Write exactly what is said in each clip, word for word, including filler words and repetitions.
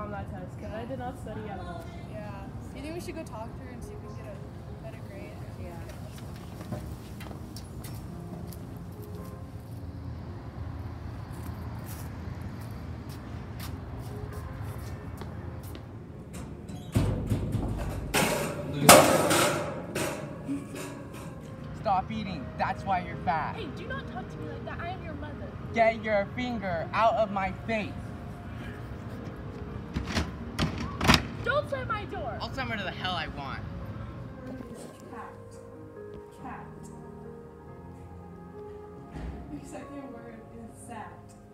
on that test because I did not study at all. Yeah. Do you think we should go talk to her and see if we can get a better grade? Yeah. Stop eating. That's why you're fat. Hey, do not talk to me like that. I am your mother. Get your finger out of my face. Don't slam my door. I'll send her to the hell I want. Cat. Cat. Your second word is sat.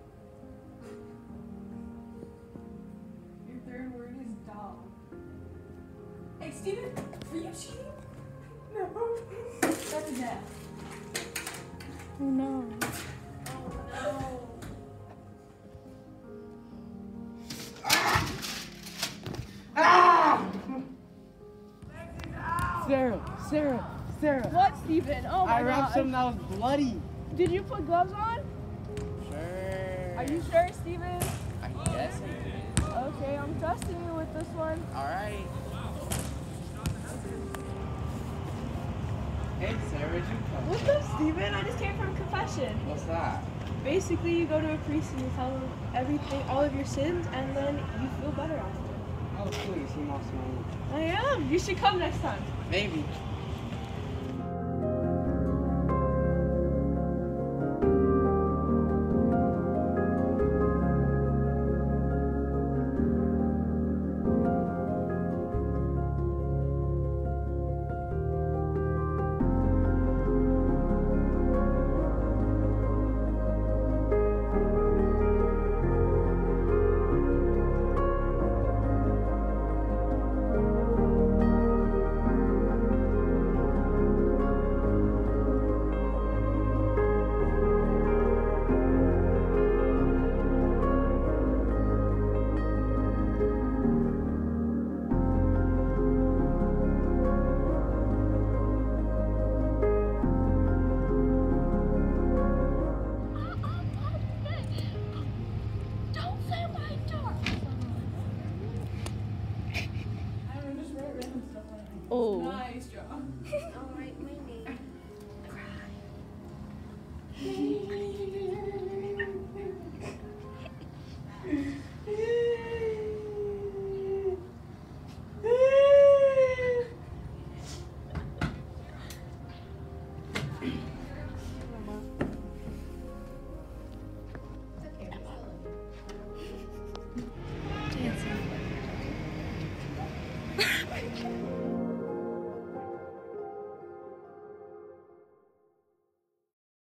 Your third word is dog. Hey, Steven, are you cheating? No. That's an F. Oh no. Oh Ah! Sarah, Sarah, Sarah. What, Steven? Oh my I wrapped gosh. something that was bloody. Did you put gloves on? Sure. Are you sure, Steven? I guess I did. Okay, I'm trusting you with this one. All right. Hey, Sarah, did you come? What's up, Steven? I just came from confession. What's that? Basically, you go to a priest and you tell him everything, all of your sins, and then you feel better after. Oh, please, you must know. I am. You should come next time. Maybe. Oh. Nice job. All right, my